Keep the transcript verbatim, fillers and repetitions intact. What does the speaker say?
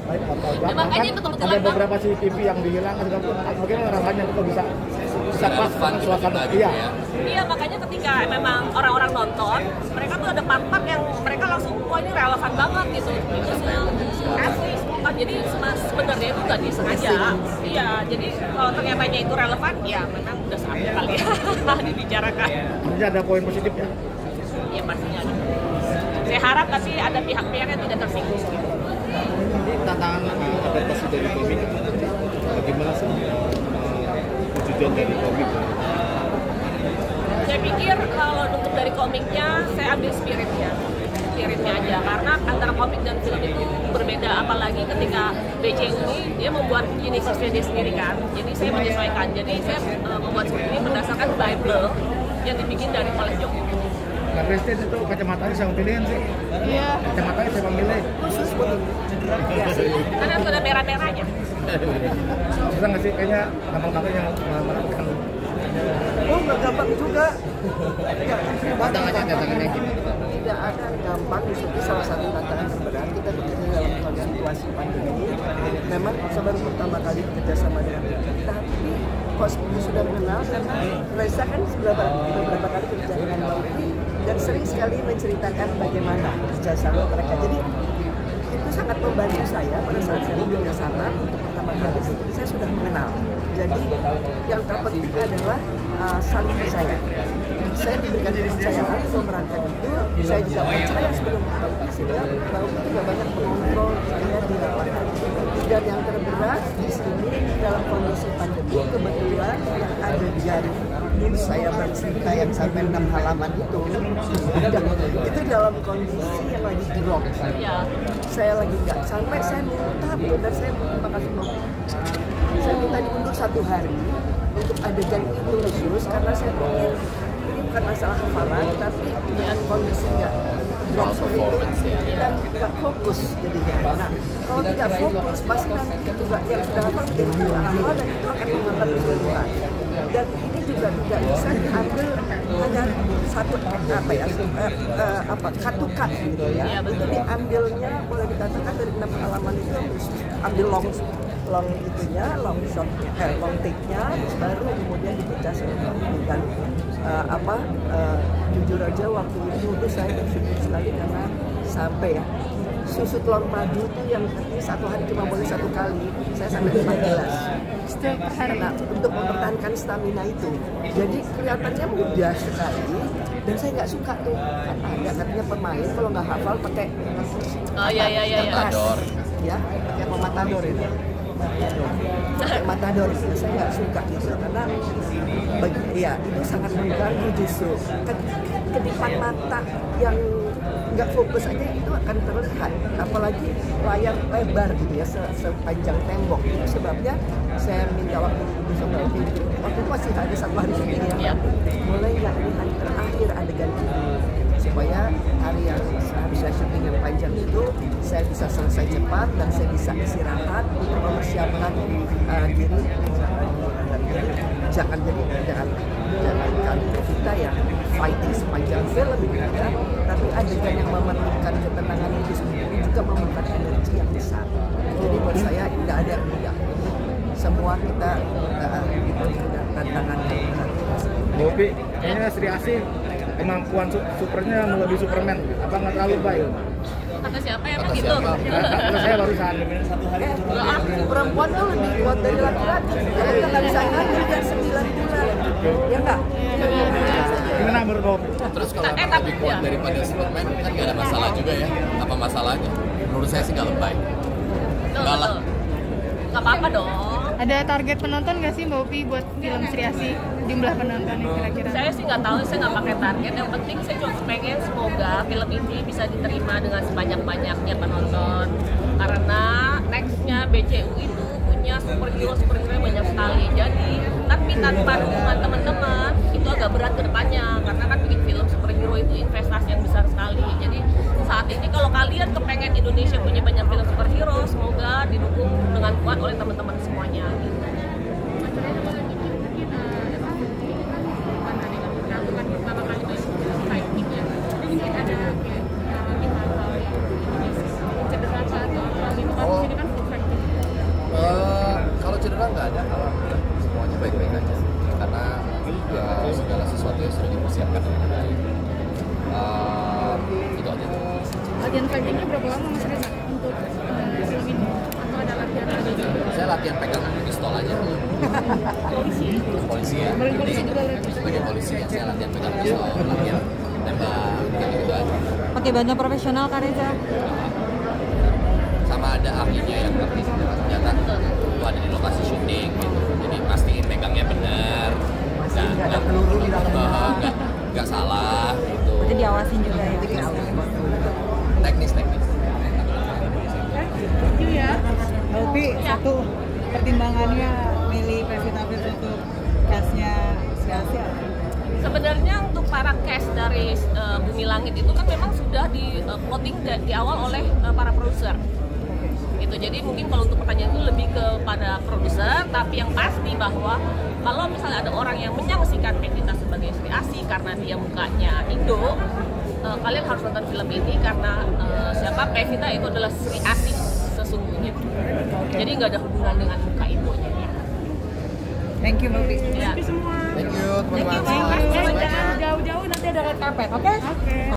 lain atau Ya, makanya kan betul-betul ada apa? beberapa C C T V yang dihilangkan segala macam. Bagaimana rasanya kok bisa bisa pas relevan dengan suasana gitu iya. ya. Iya, makanya ketika memang orang-orang nonton, mereka tuh ada part-part yang mereka langsung, wah ini relevan banget gitu. Itu asli semua. Jadi se- sebenarnya itu nggak disengaja. Iya, jadi kalau ternyatanya itu relevan, ya memang udah saatnya kali ya dibicarakan. Jadi ada poin positif ya. Ya pastinya ada. Saya harap tapi ada pihak-pihak yang tidak tersinggung. Ini tantangan uh, adaptasi dari komik. Bagaimana sih uh, wujudnya dari komik? Saya pikir kalau untuk dari komiknya, saya ambil spiritnya spiritnya aja, karena antara komik dan film itu berbeda, apalagi ketika B C U ini dia membuat universe-nya dia sendiri kan, jadi saya menyesuaikan, jadi saya uh, membuat script ini berdasarkan Bible yang dibikin dari oleh Joko. Nah, Presiden itu kacamatanya saya pilihan sih. Iya. Kacamatanya saya memilih. Khusus buat karena harus ada merah-merahnya. Susah nggak sih? Kayaknya gampang-gampang yang melakukan. Oh, nggak gampang juga. Tantangannya, tantangannya gimana? Tidak akan gampang, itu salah satu tantangan terberat kita bekerja dalam situasi pandemi ini. Memang saya baru pertama kali bekerja sama dengan kita, tapi kok sudah mengenal karena Reza kan beberapa, beberapa kali kerja dengan Lauti dan sering sekali menceritakan bagaimana kerja sama mereka. Jadi itu sangat membantu saya pada saat saya bekerja sama untuk pertama kali, saya sudah mengenal. Jadi yang terpenting adalah uh, saling percaya. Saya diberikan kepercayaan memerankan itu, saya juga percaya sebelum itu sehingga bahwa juga banyak mengontrol saya di lapangan. Dan yang terberat di sini dalam kondisi pandemi kebetulan yang ada jari saya bercerita yang sampai enam halaman itu, itu dalam kondisi yang lagi drop. Saya lagi nggak sampai saya minta dan saya terima kasih saya minta diundur satu hari untuk adegan itu khusus karena saya pikir ini bukan masalah hafalan tapi dengan kondisi nggak drop seperti itu dan nggak fokus jadinya. Nah kalau tidak fokus pasti nanti juga yang sudah hafal menjadi tidak hafal dan itu akan menghambat keseluruhan. Dan ini juga tidak bisa diambil hanya satu apa ya uh, uh, apa kartu cut gitu ya. Itu diambilnya boleh dikatakan dari enam halaman itu ambil long long itunya, long shot, eh, long take-nya, baru kemudian dipecah dan uh, apa uh, jujur aja waktu itu itu saya bersyukur sekali karena sampai ya susu telur madu itu yang satu hari cuma boleh satu kali, saya sampai lima gelas karena untuk mempertahankan stamina itu. Jadi kelihatannya mudah sekali dan saya nggak suka tuh ada katanya pemain kalau nggak hafal pakai oh ya ya ya matador ya pakai pematador itu pakai matador itu saya nggak suka gitu karena ya itu sangat mengganggu justru kedipan mata yang nggak fokus aja itu akan terlihat, apalagi layar lebar gitu ya se sepanjang tembok. Itu sebabnya saya minta waktu besok waktu waktu itu masih ada satu hari sebelumnya ya. Mulai nggak di hari terakhir adegan ini supaya hari yang seharusnya syuting yang panjang itu saya bisa selesai cepat dan saya bisa istirahat untuk mempersiapkan uh, diri jangan jadi jangan jangan kan kita ya fighting sepanjang film gitu ya, tapi adegan yang memerlukan ketenangan itu sendiri juga memerlukan energi yang besar. Jadi buat saya tidak ada yang mudah, semua kita uh, itu punya tantangan yang berat. Bopi, kayaknya Sri Asih kemampuan su supernya melebihi Superman, apa nggak terlalu baik? Kata siapa ya? Kata Gitu. siapa? Kata saya barusan satu hari. Eh, ah, perempuan tuh lebih kuat dari laki-laki. Kalau kita nggak bisa ngambil kan sembilan bulan, ya nggak? Gimana menurut Bopi? Terus kalau Eh, lebih kuat daripada Superman kan nggak ada masalah juga ya. Apa masalahnya? Menurut saya sih nggak lebay. Tuh, Enggak lah. tuh. Nggak apa-apa dong. Ada target penonton nggak sih Mbak Upi buat film Sri Asih? Jumlah penontonnya kira-kira? Saya sih nggak tahu, saya nggak pakai target. Yang penting saya cuma pengen semoga film ini bisa diterima dengan sebanyak-banyaknya penonton. Karena nextnya B C U itu punya superhero superhero yang banyak sekali. Jadi tapi tanpa dukungan teman-teman itu agak berat ke depannya. Karena kan bikin film superhero itu investasi yang besar sekali. Jadi saat ini kalau kalian kepengen Indonesia punya banyak film superhero, semoga didukung dengan kuat oleh teman-teman semuanya. Gitu. Oh, Sebenarnya nggak ada, alhamdulillah semuanya baik-baik aja karena uh, segala sesuatu yang sudah dipersiapkan dengan baik. Uh, itu aja. Latihan fightingnya berapa lama Mas Reza untuk uh, film ini? Atau ada latihan lagi? Saya latihan pegang pistol aja. Polisi? Polisi ya. Balik polisi Jadi, juga latihan. sebagai polisi ya saya latihan pegang pistol, latihan tembak, gitu-gitu aja. Pakai bantuan profesional Kak Reza? Sama ada ahlinya yang ngerti senjata itu ada di lokasi syuting gitu. Jadi pastiin pegangnya benar, nggak nggak nggak nggak salah gitu. Berarti diawasin juga ya? Teknis teknis. Itu ya. Tapi satu pertimbangannya milih Pevita Pierce untuk cast-nya si Asia. Sebenarnya untuk para cast dari uh, Bumi Langit itu kan memang sudah di uh, plotting di, di awal oleh uh, para produser. Gitu. Jadi mungkin kalau untuk pertanyaan itu lebih kepada produser, tapi yang pasti bahwa kalau misalnya ada orang yang menyaksikan Pevita sebagai Sri Asih karena dia mukanya Indo, uh, kalian harus nonton film ini karena uh, siapa Pevita itu adalah Sri Asih sesungguhnya. Jadi nggak ada hubungan dengan muka Indonya. Thank you, Mbak Pi. Ya. Thank you teman-teman. Jauh-jauh nanti ada red carpet, oke? Oke.